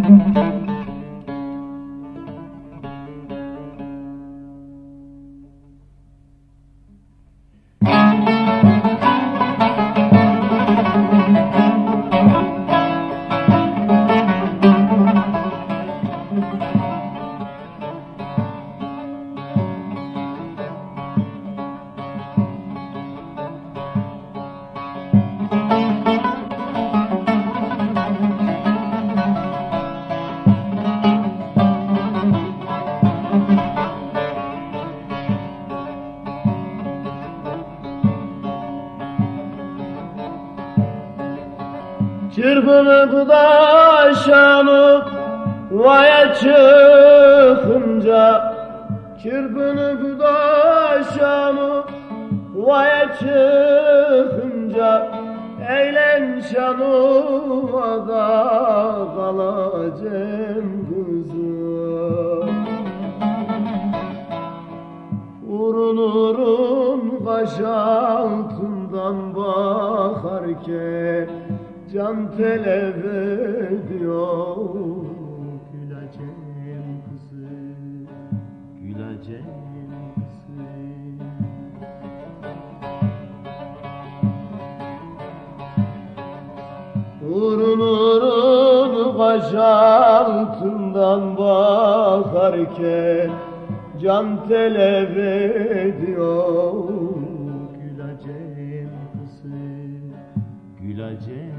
Çırpınıp da şanıp vaya çıkınca, çırpınıp da şanıp vaya çıkınca, eğlen şanıma da kalacağım kızım. Urun urun kaş altından bakarken can telef ediyor. Güleceğim kızım, güleceğim kızım. Urun urun kaş altından bakarken can telef ediyor. Güleceğim kızım, güleceğim.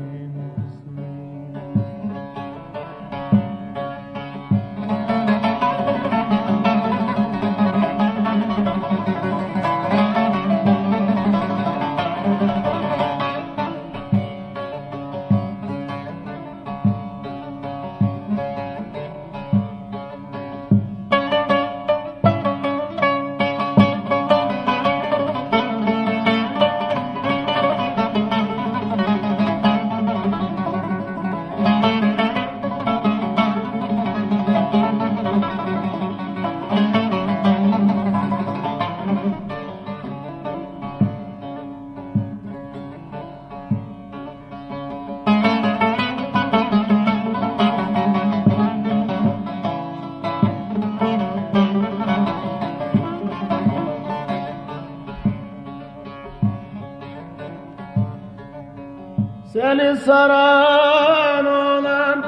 Seni saran olan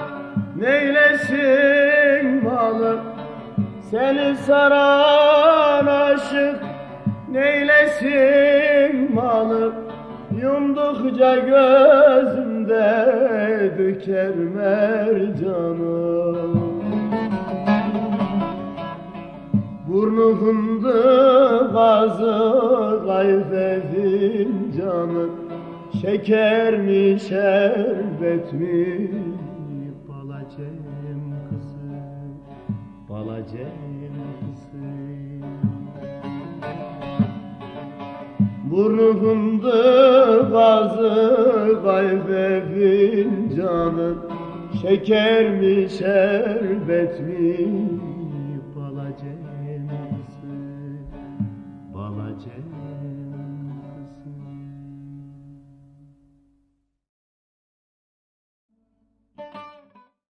neylesin malım? Seni saran aşık neylesin malım? Yumdukça gözümde döker mercanım. Burnu fındık ağzı kayfe fincanı, şeker mi şerbet mi? Balacığım kızım, balacığım kızım. Burnu fındık ağzı kayfe fincanı, şeker mi şerbet mi?